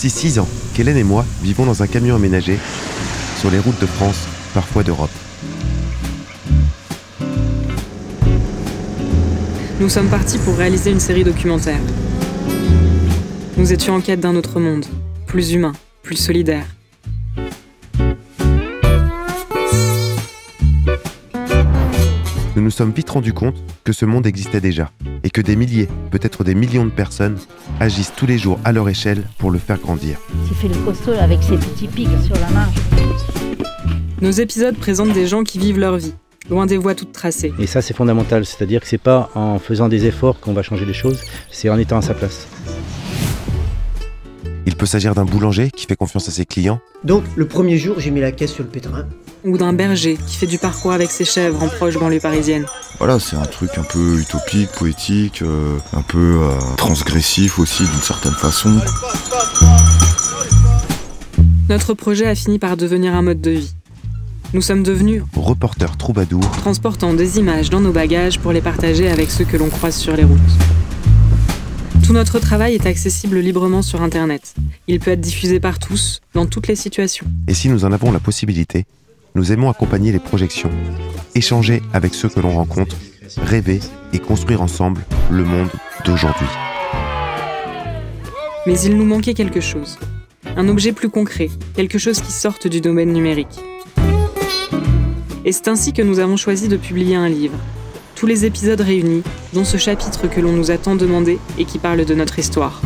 Voici 6 ans qu'Hélène et moi vivons dans un camion aménagé sur les routes de France, parfois d'Europe. Nous sommes partis pour réaliser une série documentaire. Nous étions en quête d'un autre monde, plus humain, plus solidaire. Nous nous sommes vite rendus compte que ce monde existait déjà et que des milliers, peut-être des millions de personnes agissent tous les jours à leur échelle pour le faire grandir. Il fait le costaud avec ses petits pics sur la marge. Nos épisodes présentent des gens qui vivent leur vie, loin des voies toutes tracées. Et ça, c'est fondamental, c'est-à-dire que c'est pas en faisant des efforts qu'on va changer les choses, c'est en étant à sa place. Il peut s'agir d'un boulanger qui fait confiance à ses clients. Donc, le premier jour, j'ai mis la caisse sur le pétrin. Ou d'un berger qui fait du parcours avec ses chèvres en proche banlieue parisienne. Voilà, c'est un truc un peu utopique, poétique, un peu transgressif aussi d'une certaine façon. Notre projet a fini par devenir un mode de vie. Nous sommes devenus reporters troubadours, transportant des images dans nos bagages pour les partager avec ceux que l'on croise sur les routes. Tout notre travail est accessible librement sur Internet. Il peut être diffusé par tous, dans toutes les situations. Et si nous en avons la possibilité, nous aimons accompagner les projections, échanger avec ceux que l'on rencontre, rêver et construire ensemble le monde d'aujourd'hui. Mais il nous manquait quelque chose. Un objet plus concret, quelque chose qui sorte du domaine numérique. Et c'est ainsi que nous avons choisi de publier un livre. Tous les épisodes réunis, dont ce chapitre que l'on nous a tant demandé et qui parle de notre histoire.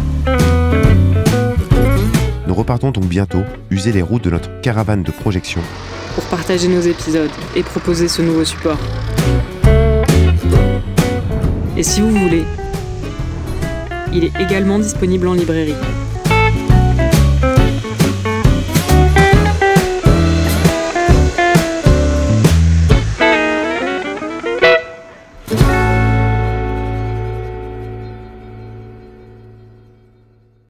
Nous repartons donc bientôt user les routes de notre caravane de projection pour partager nos épisodes et proposer ce nouveau support. Et si vous voulez, il est également disponible en librairie.